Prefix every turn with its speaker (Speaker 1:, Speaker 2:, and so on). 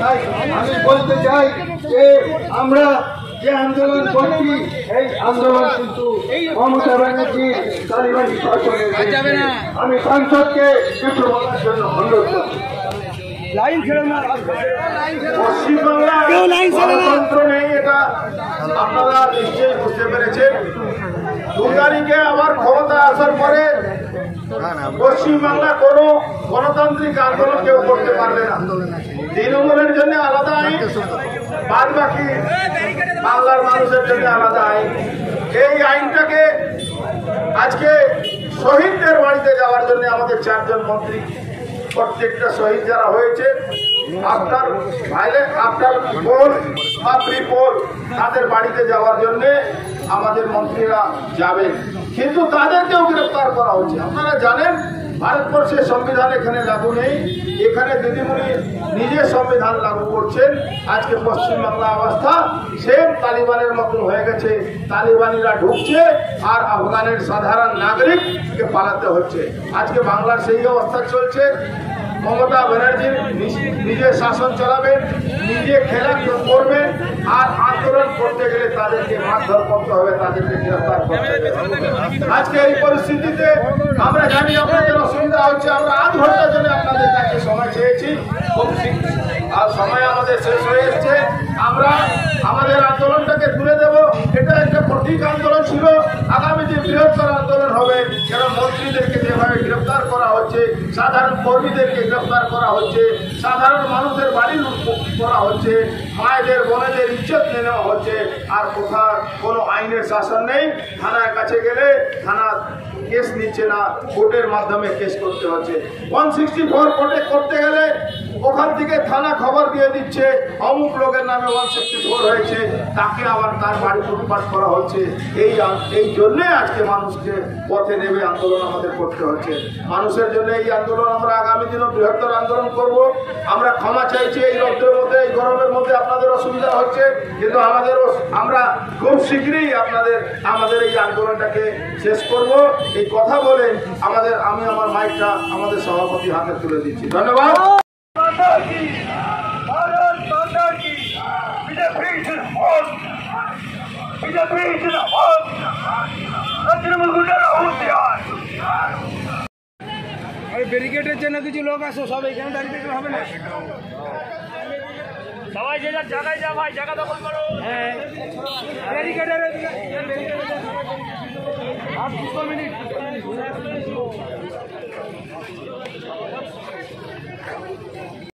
Speaker 1: তাই আমি বলতে চাই যে আমরা যে আন্দোলন করছি এই আন্দোলন কিন্তু মমতা ব্যানার্জি তালিবানি শাসনের বিরুদ্ধে। আমি সাংসদকে কিছু বলার জন্য অনুরোধ করছি। পশ্চিমবাংলায় গণতন্ত্র নেই, এটা আপনারা নিশ্চয়ই বুঝতে পেরেছেন। 2 তারিখে আবার ক্ষমতা আসার পরে পশ্চিমবাংলা কোনো গণতান্ত্রিক আন্দোলন কেউ করতে পারবে না। তৃণমূলের জন্য আলাদা আইন, বাদ বাকি বাংলার মানুষের জন্য আলাদা আইন। এই আইনটাকে আজকে শহীদদের বাড়িতে যাওয়ার জন্য আমাদের 4 জন মন্ত্রী, প্রত্যেকটা শহীদ যারা হয়েছে আপনার পোল বা প্রিপোল তাদের বাড়িতে যাওয়ার জন্য আমাদের মন্ত্রীরা যাবেন, কিন্তু তাদেরকেও গ্রেফতার করা হচ্ছে। আপনারা জানেন ভারতবর্ষের সংবিধান এখানে লাগু নেই, এখানে দিদিমণি নিজে সংবিধান লাগু করছেন। আজকে পশ্চিমবাংলা অবস্থা সেম তালিবানের মতন হয়ে গেছে। তালিবানিরা ঢুকছে আর আফগানের সাধারণ নাগরিককে পালাতে হচ্ছে। আজকে বাংলার সেই অবস্থা চলছে। মমতা ব্যানার্জি নিজে শাসন চালাবেন, নিজে খেলা করবেন, আর আন্দোলন করতে গেলে তাদেরকে মারধর করতে হবে, তাদেরকে গ্রেফতার করতে হবে। আজকে এই পরিস্থিতিতে আমরা জানি আপনাদের অসুবিধা হচ্ছে। আমরা 8 ঘন্টার জন্য আপনাদের কাছে সময় চেয়েছি, আর সময় আমাদের শেষ হয়ে এসছে। আমরা আমাদের আন্দোলনটাকে তুলে দেব। এটা একটা প্রতীক আন্দোলন ছিল, আগামী যে বৃহত্তর আন্দোলন হবে। যারা মন্ত্রীদেরকে যেভাবে গ্রেফতার করা হচ্ছে, সাধারণ কর্মীদেরকে গ্রেফতার করা হচ্ছে, সাধারণ মানুষের বাড়ি লুট করা হচ্ছে, মায়েদের বোনেদের ইজ্জত নিয়ে নেওয়া হচ্ছে, আর কোথাও কোনো আইনের শাসন নেই। থানার কাছে গেলে থানা কেস নিচ্ছে না, কোর্টের মাধ্যমে কেস করতে হচ্ছে। 164 কোর্টে করতে গেলে ওখান থেকে থানা খবর দিয়ে দিচ্ছে অমুক লোকের নামে 164 হয়েছে, তাকে আবার তার বাড়ি লুটপাট করা হচ্ছে। এই জন্যে আজকে মানুষকে পথে নেমে আন্দোলন আমাদের করতে হচ্ছে। মানুষের জন্য এই আন্দোলন আমরা আগামী দিনে বৃহত্তর আন্দোলন করব। আমরা ক্ষমা চাইছি, এই রৌদ্রের মধ্যে, এই গরমের মধ্যে আপনাদের অসুবিধা হচ্ছে, কিন্তু আমরা খুব শীঘ্রই আমাদের এই আন্দোলনটাকে শেষ করব। এই কথা বলে আমি আমার মাইকটা আমাদের সভাপতি হাতে তুলে দিচ্ছি। ধন্যবাদ।
Speaker 2: ব্যারিকেডের জন্য কিছু লোক আসো, সব এখানে দাঁড়িয়ে হবে না, সবাই যে যার জায়গায় যা ভাই, জায়গা দখল করো। হ্যাঁ, ব্যারিকেডের 2 মিনিট।